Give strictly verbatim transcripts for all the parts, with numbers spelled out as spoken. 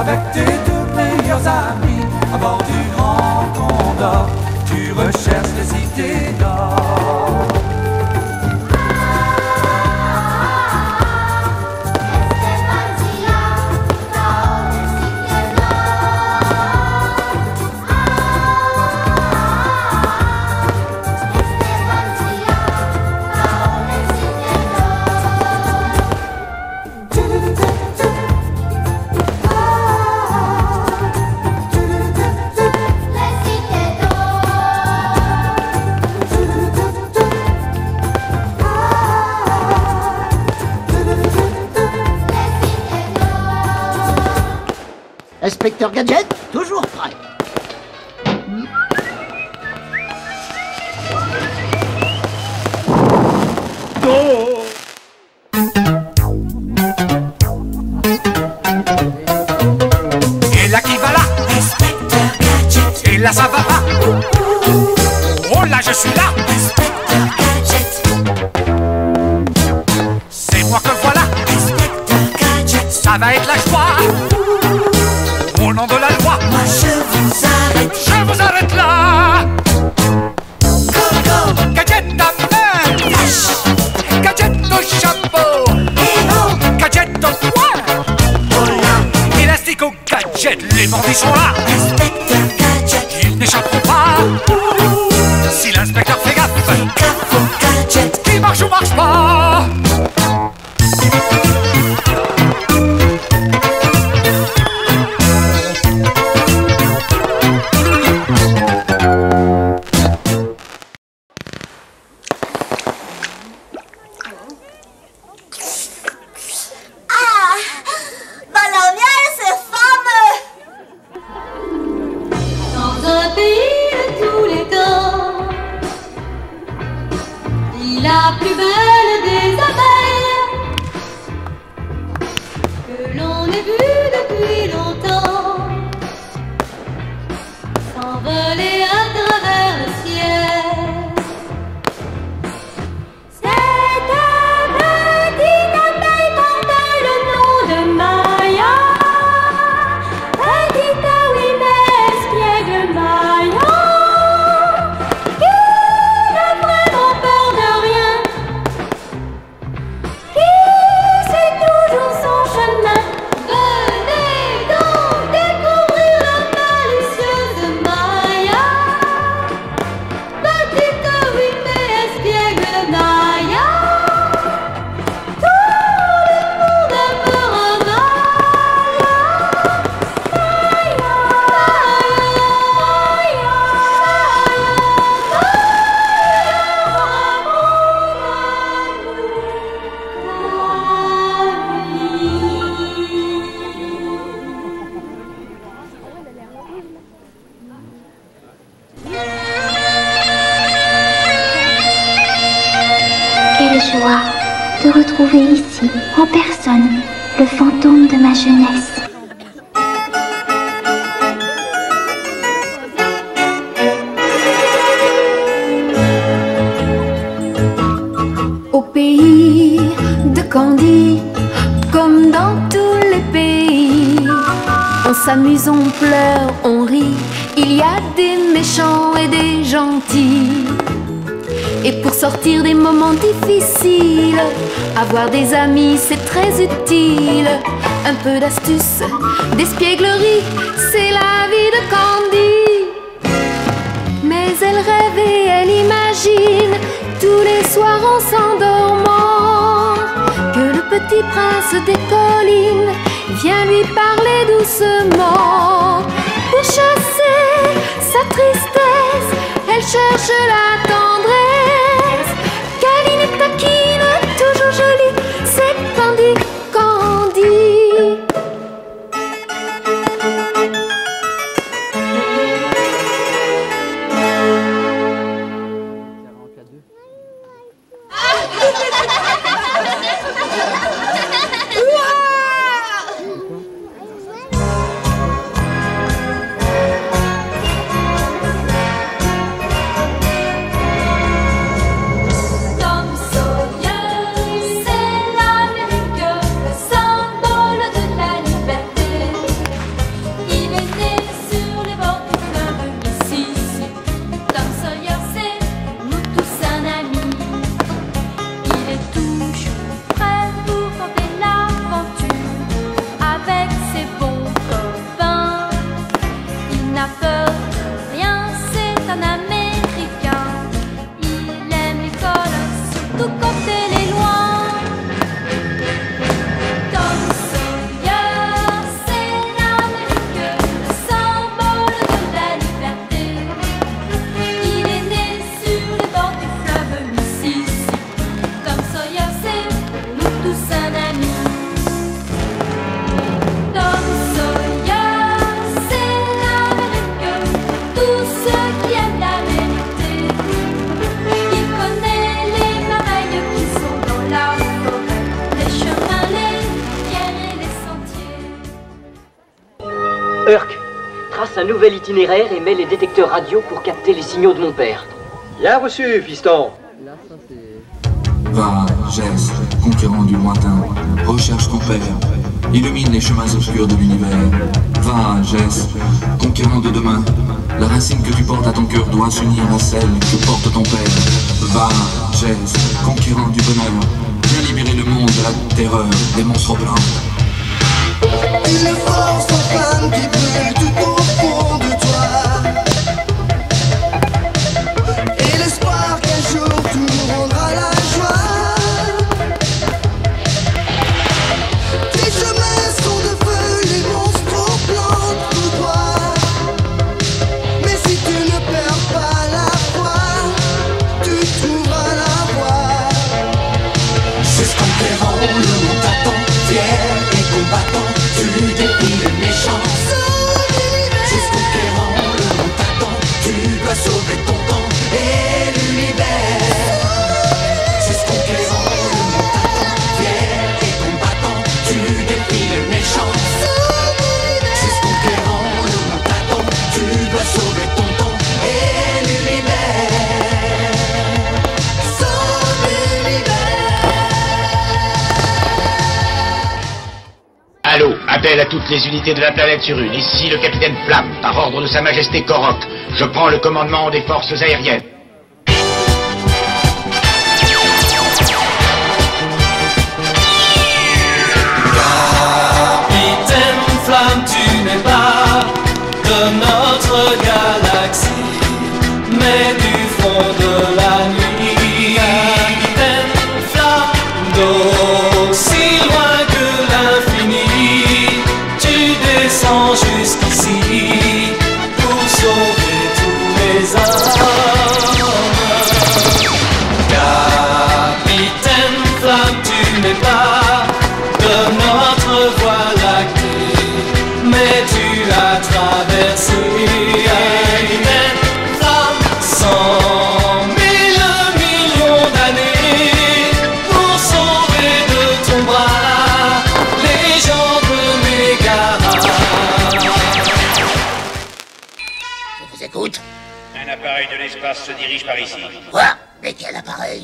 avec tes deux meilleurs amis à bord du Grand Condor. Tu recherches les cités d'or. Inspecteur Gadget, toujours prêt. Oh. Et là qui va là, Inspecteur Gadget. Et là ça va pas. Oh là je suis là, Inspecteur Gadget. C'est moi que voilà, Inspecteur Gadget. Ça va être la joie. Au nom de la loi, moi je vous arrête. Je vous arrête là. Go go, Gadget à main. Flash, Gadget au chapeau. Héros, Gadget au poing. Oh là, élastique au gadget. Les bandits sont là. Inspecteur Gadget, ils n'échapperont pas. Si l'inspecteur fait gaffe, fait gaffe au gadget. Qui marche ou marche pas. La plus belle des abeilles que l'on ait vue depuis longtemps s'envoler à travers le ciel. Cette petite abeille porte le nom de Maya. Petite, oui, mais espiègle Maya. Quelle joie de retrouver ici, en personne, le fantôme de ma jeunesse. Au pays de Candy, comme dans tous les pays, on s'amuse, on pleure, on rit, il y a des méchants et des gentils. Et pour sortir des moments difficiles, avoir des amis c'est très utile. Un peu d'astuce, d'espièglerie, c'est la vie de Candy. Mais elle rêve et elle imagine tous les soirs en s'endormant que le petit prince des collines vient lui parler doucement. Pour chasser sa tristesse, elle cherche la tendresse. Câline et taquine, toujours jolie, c'est Candy, Candy. Urk, trace un nouvel itinéraire et mets les détecteurs radio pour capter les signaux de mon père. Bien reçu, fiston. Va, Jess, conquérant du lointain, recherche ton père, illumine les chemins obscurs de l'univers. Va, Jess, conquérant de demain, la racine que tu portes à ton cœur doit s'unir à celle que porte ton père. Va, Jess, conquérant du bonheur, viens libérer le monde de la terreur des monstres blancs. Une force en flamme qui brûle tout au fond de toi, et l'espoir qu'un jour tout rendra la joie. Tes chemins sont de feu, les monstres plantent tout droit, mais si tu ne perds pas la foi, tu trouveras la voie. C'est ce conquérant, le monde t'attend, fier et combattant. Tu défies les méchants. C'est ce conquérant, le monde t'attend. Tu dois sauver ton temps et l'univers. C'est ce conquérant, le monde t'attend. Fier et combattant, tu défies les méchants. C'est ce conquérant, le monde t'attend. Tu dois sauver ton temps et l'univers. Sauve l'univers. Allô, appel à toutes les unités de la planète sur une. Ici le capitaine Flamme, par ordre de Sa Majesté Korok. Je prends le commandement des forces aériennes. Capitaine Flamme, tu n'es pas de notre galaxie, mais du fond de la nuit. Capitaine Flamme, d'aussi loin que l'infini, tu descends jusqu'ici pour sauver tous les hommes. Capitaine Flamme, tu n'es pas de notre voie lactée, mais tu as traversé. Capitaine Flamme, cent mille millions d'années pour sauver de ton bras les gens de Mégara. Je vous écoute. Un appareil de l'espace se dirige par ici. Quoi? Mais quel appareil?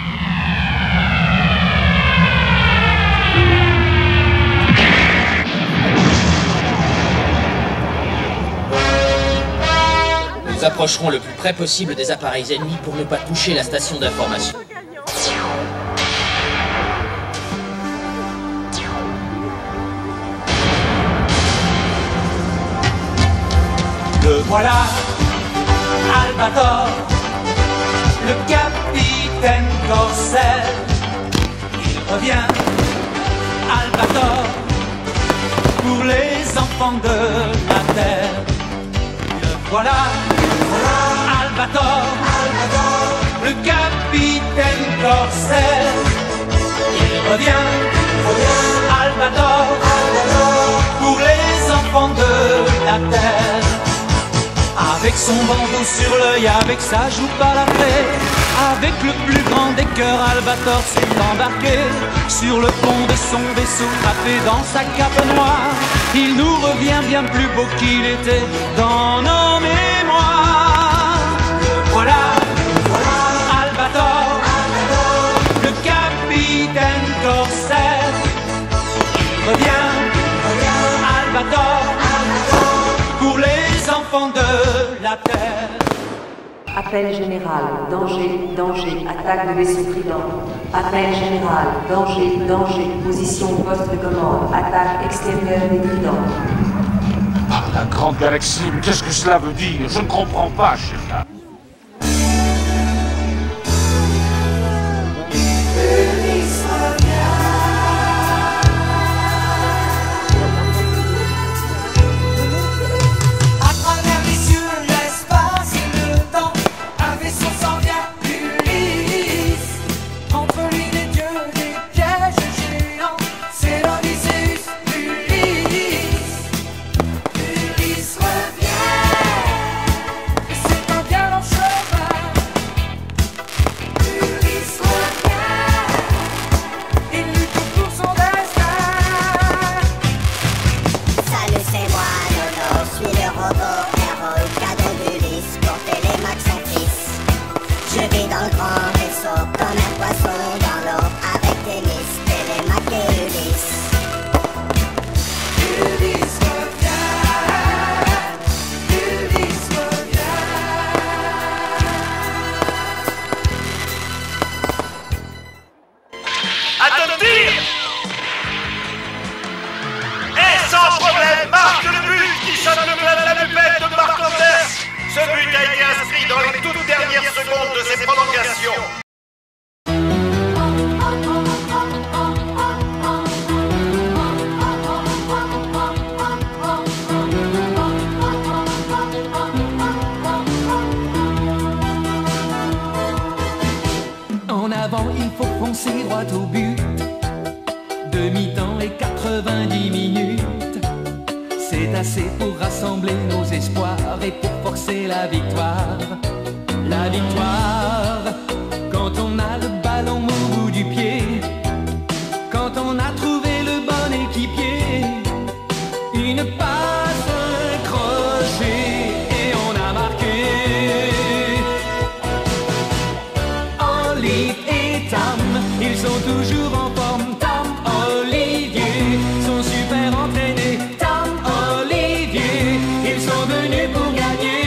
Nous approcherons le plus près possible des appareils ennemis pour ne pas toucher la station d'information. Le voilà, Albator, le capitaine Corsair. Il revient, Albator, pour les enfants de la terre. Le voilà, Albator, le capitaine Corsair. Il revient, Albator, pour les enfants de la terre. Avec son bandeau sur l'œil, avec sa joue balafrée, avec le plus grand des cœurs, Albator s'est embarqué sur le pont de son vaisseau, frappé dans sa cape noire. Il nous revient bien plus beau qu'il était dans nos mémoires. Voilà, Albator, le capitaine Corsair. Il revient, Albator, pour les enfants de la terre. Appel général, danger, danger, attaque de vaisseau Trident. Appel général, danger, danger, position au poste de commande, attaque extérieure des Tridents. Par la grande galaxie, mais qu'est-ce que cela veut dire? Je ne comprends pas, chef. Ça le c'est moi, Nono. ses prolongations. En avant, il faut foncer droit au but. Demi-temps et quatre-vingt-dix minutes. C'est assez pour rassembler nos espoirs et pour forcer la victoire. La victoire, quand on a le ballon au bout du pied, quand on a trouvé le bon équipier, une passe, un crochet et on a marqué. Olive et Tam, ils sont toujours en forme. Tam, Olivier, sont super entraînés. Tam, Olivier, ils sont venus pour gagner.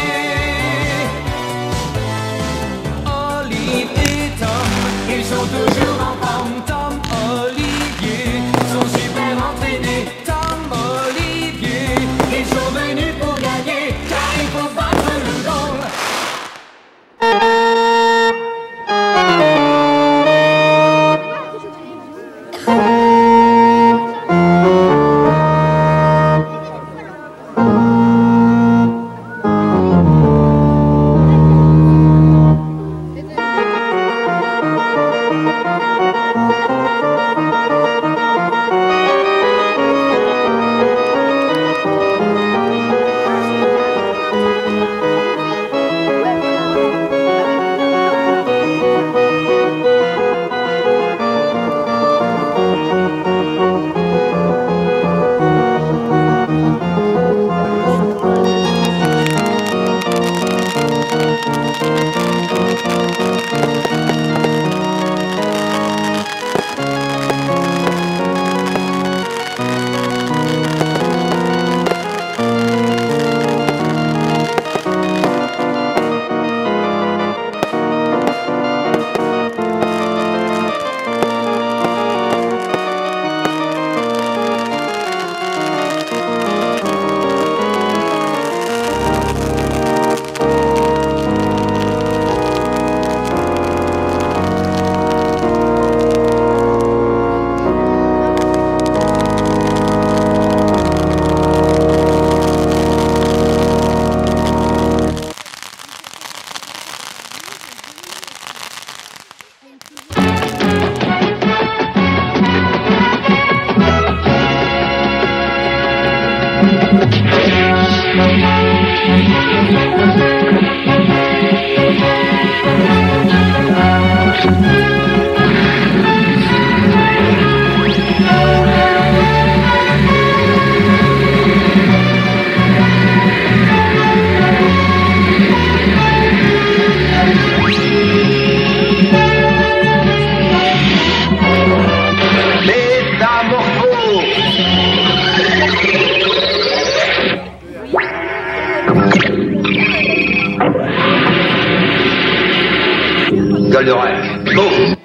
Olive et Tom, ils sont toujours en forme. Tom, Olivier, sont super entraînés. Tom, Olivier, ils sont venus pour gagner. Car il faut battre le goal. Goldorak, go!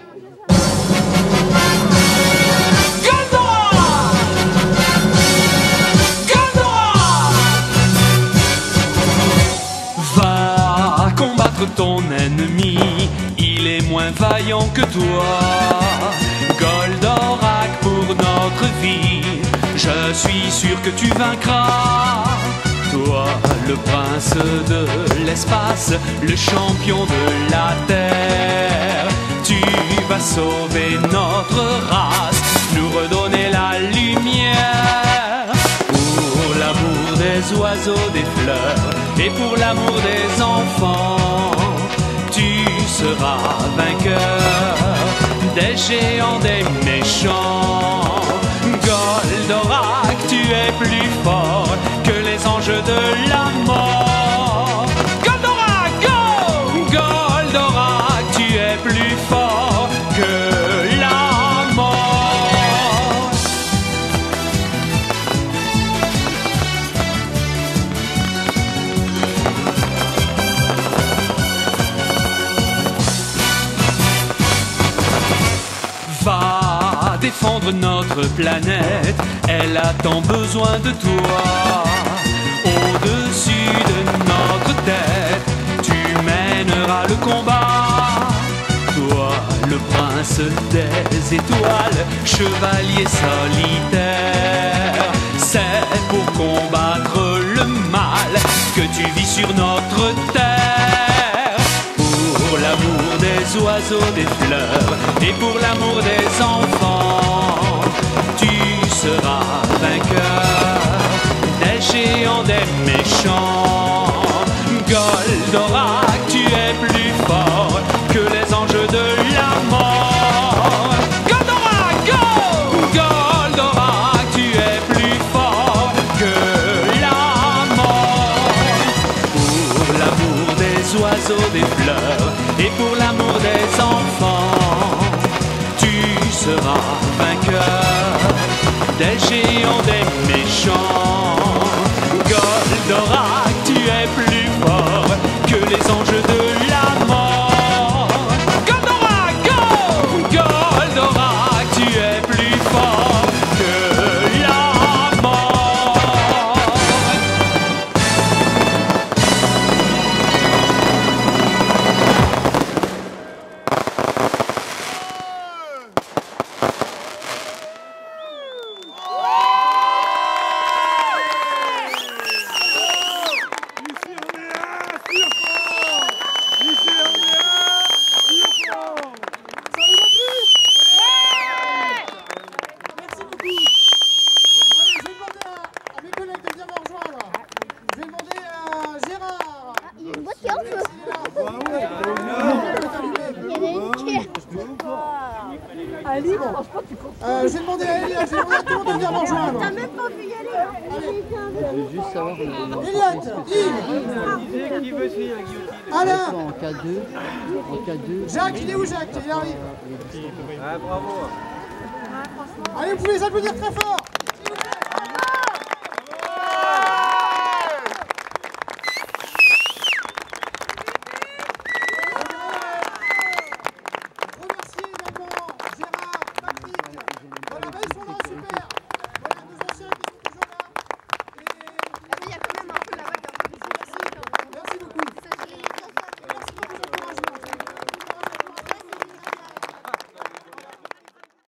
Va combattre ton ennemi, il est moins vaillant que toi. Goldorak pour notre vie, je suis sûr que tu vaincras. Toi, le prince de l'espace, le champion de la terre, tu vas sauver notre race, nous redonner la lumière. Pour l'amour des oiseaux, des fleurs, et pour l'amour des enfants, tu seras vainqueur des géants, des méchants. Goldorak, tu es plus fort que les anges de la mort. Goldorak, go! Goldorak, tu es plus fort que la mort. Va défendre notre planète, elle a tant besoin de toi. Au-dessus de notre tête, tu mènes mènera le combat. Toi, le prince des étoiles, chevalier solitaire, c'est pour combattre le mal que tu vis sur notre terre. Pour l'amour des oiseaux, des fleurs et pour l'amour des enfants, tu seras vainqueur des géants, des méchants. Goldorak, tu es plus fort que les anges de la mort. Goldorak, go! Goldorak, tu es plus fort que la mort. Pour l'amour des oiseaux, des fleurs et pour l'amour des enfants, tu seras vainqueur des géants, des méchants. Goldorak, tu es plus fort que les anges de la mort. Goldorak, go! Goldorak, tu es plus fort que la mort. Euh, je vais demander à Elliot, je vais demander à tout le monde de venir me rejoindre. T'as même pas pu y aller. Je veux juste savoir. Elliot, Yves. Qui veut suivre Alain. En K deux. En K deux. Jacques, il est où Jacques? Il arrive. Ah, bravo. Allez, vous pouvez les applaudir très fort.